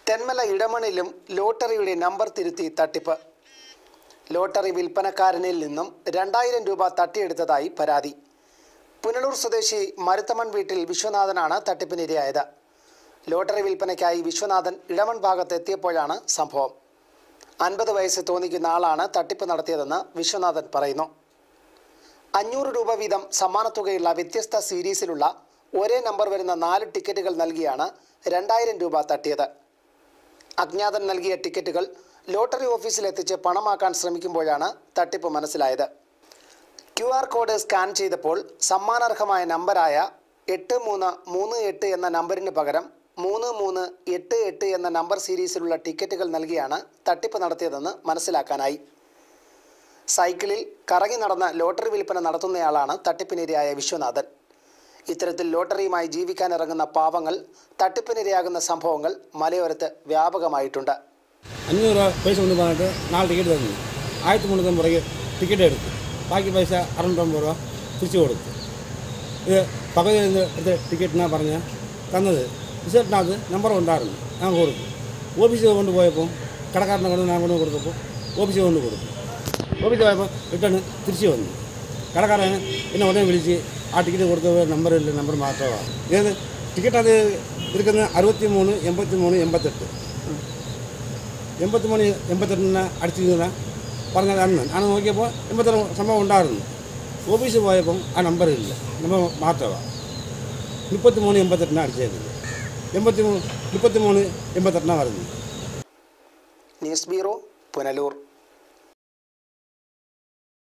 Thenmala ഇടമണിലും ലോട്ടറിയുടെ number തിരുത്തി തട്ടിപ്പ്. Lottery വിൽപ്പനക്കാരനിൽ നിന്നും 2000 രൂപ തട്ടിയെടുത്തതായി പരാതി. പുനലൂർ സ്വദേശി മരുത്തമൺ വീട്ടിൽ വിശ്വനാഥനാണ് തട്ടിപ്പിനിരയായത്. ലോട്ടറി വിൽപ്പനയ്ക്കായി വിശ്വനാഥൻ ഇടമൺ ഭാഗത്ത് എത്തിയപ്പോഴാണ് സംഭവം. 50 വയസ്സ് തോന്നിക്കുന്ന ആളാണ് തട്ടിപ്പ് നടത്തിയതെന്ന് വിശ്വനാഥൻ പറയുന്നു. 500 രൂപ വീതം സമ്മാനത്തുകയുള്ള വ്യത്യസ്ത സീരീസിലുള്ള ഒരേ നമ്പർ വരുന്ന 4 ടിക്കറ്റുകൾ നൽകിയാണ് 2000 രൂപ തട്ടിയത്. അജ്ഞാതൻ നൽകിയ ടിക്കറ്റുകൾ ലോട്ടറി ഓഫീസിലെത്തിച്ച് പണമാക്കാൻ ശ്രമിക്കുമ്പോഴാണ് തട്ടിപ്പ് മനസ്സിലായത്. QR കോഡ് സ്കാൻ ചെയ്തപ്പോൾ സമ്മാനാർഹമായ നമ്പറായ 8338 എന്ന നമ്പറിന് പകരം 3388 എന്ന നമ്പർ സീരീസിലുള്ള ടിക്കറ്റുകൾ നൽകിയാണ് തട്ടിപ്പ് നടത്തിയതെന്ന് മനസ്സിലാക്കാനായി. സൈക്കിളിൽ കറങ്ങി നടന്ന ലോട്ടറി വിൽപ്പന നടത്തുന്നയാളാണ് തട്ടിപ്പിനിരയായ വിശ്വനാഥൻ. ഇത്തരത്തിൽ ലോട്ടറിയുമായി ജീവിക്കാനിറങ്ങുന്ന പാവങ്ങൾ തട്ടിപ്പിനിരയാകുന്ന സംഭവങ്ങൾ മലയോരത്ത് വ്യാപകമായിട്ടുണ്ട്. 500 രൂപ പൈസ കൊണ്ട് പറഞ്ഞിട്ട് 4 ടിക്കറ്റ് തന്നു. 1350 രൂപയ്ക്ക് ടിക്കറ്റ് എടുത്തു. ബാക്കി പൈസ 650 രൂപ തിരിച്ചു കൊടുത്തു. ഇത് പകുതി എടുത്ത് ടിക്കറ്റിനാണ് പറഞ്ഞ് തന്നത്. റിസൾട്ടിനകത്ത് നമ്പർ ഉണ്ടായിരുന്നു. ഞാൻ കൊടുത്തു. ഓഫീസിൽ കൊണ്ടുപോയപ്പോൾ കടക്കാരനെ കൊണ്ട് ഞാൻ കൊണ്ട് കൊടുത്തപ്പോൾ ഓഫീസിൽ കൊണ്ട് കൊടുത്തു. ഓഫീസിൽ പോയപ്പോൾ റിട്ടേൺ തിരിച്ചു വന്നു. കടക്കാരൻ എന്നെ ഉടനെ വിളിച്ച് ആ ടിക്കറ്റ് കൊടുത്തപ്പോൾ നമ്പറില്ല, നമ്പർ മാത്രമാണ്. ഇത് ടിക്കറ്റ് അത് എടുക്കുന്നത് 63 83 88 83 88 അടിച്ചിരുന്ന പറഞ്ഞത് അന്ന് നോക്കിയപ്പോൾ 86 സംഭവം ഉണ്ടായിരുന്നു. ഓഫീസിൽ പോയപ്പം ആ നമ്പറില്ല, നമ്പർ മാത്രമാണ്. 33 88 അടിച്ചേക്കുന്നത്. 33 88 വരുന്നത്. News bureau, Punalur.